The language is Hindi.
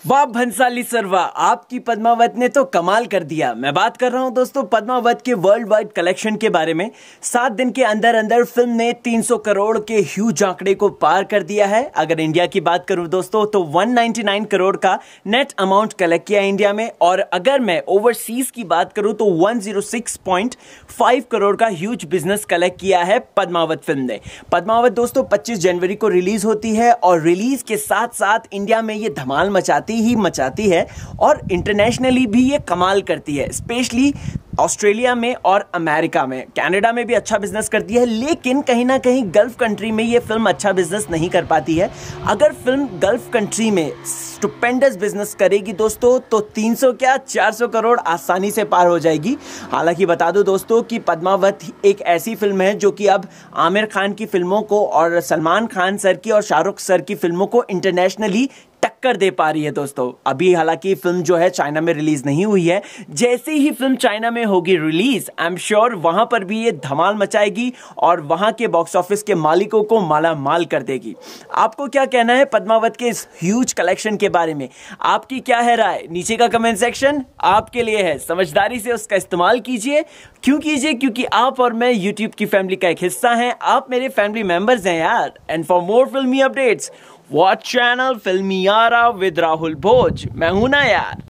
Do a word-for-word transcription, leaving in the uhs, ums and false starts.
वाह भंसाली सर वाह, आपकी पद्मावत ने तो कमाल कर दिया। मैं बात कर रहा हूं दोस्तों पद्मावत के वर्ल्ड वाइड कलेक्शन के बारे में। सात दिन के अंदर अंदर फिल्म ने तीन सौ करोड़ के ह्यूज आंकड़े को पार कर दिया है। अगर इंडिया की बात करूं दोस्तों तो एक सौ निन्यानवे करोड़ का नेट अमाउंट कलेक्ट किया इंडिया में, और अगर मैं ओवरसीज की बात करूं तो एक सौ छह पॉइंट पाँच करोड़ का ह्यूज बिजनेस कलेक्ट किया है पद्मावत फिल्म ने। पद्मावत दोस्तों पच्चीस जनवरी को रिलीज होती है और रिलीज के साथ साथ इंडिया में ये धमाल मचाती ही मचाती है और इंटरनेशनली भी ये कमाल करती है, स्पेशली ऑस्ट्रेलिया में और अमेरिका में। कनाडा में भी अच्छा बिजनेस करती है, लेकिन कहीं ना कहीं गल्फ कंट्री में ये फिल्म अच्छा बिजनेस नहीं कर पाती है। अगर फिल्म गल्फ कंट्री में स्टुपेंडस बिजनेस करेगी दोस्तों तो तीन सौ क्या चार सौ करोड़ आसानी से पार हो जाएगी। हालांकि बता दो दोस्तों कि पद्मावत एक ऐसी फिल्म है जो कि अब आमिर खान की फिल्मों को और सलमान खान सर की और शाहरुख सर की फिल्मों को इंटरनेशनली टक्कर दे पा रही है दोस्तों। अभी हालांकि फिल्म जो है चाइना में रिलीज नहीं हुई है, जैसे ही फिल्म चाइना में होगी रिलीज, आई एम श्योर वहां पर भी ये धमाल मचाएगी और वहां के बॉक्स ऑफिस के मालिकों को माला माल कर देगी। आपको क्या कहना है पद्मावत के इस ह्यूज कलेक्शन के बारे में? आपकी क्या है राय? नीचे का कमेंट सेक्शन आपके लिए है, समझदारी से उसका इस्तेमाल कीजिए। क्यों कीजिए? क्योंकि आप और मैं यूट्यूब की फैमिली का एक हिस्सा हैं, आप मेरे फैमिली मेंबर्स हैं यार। एंड फॉर मोर फिल्मी updates watch channel Filmiyara with Rahul Bhoj. मैं हूं ना यार।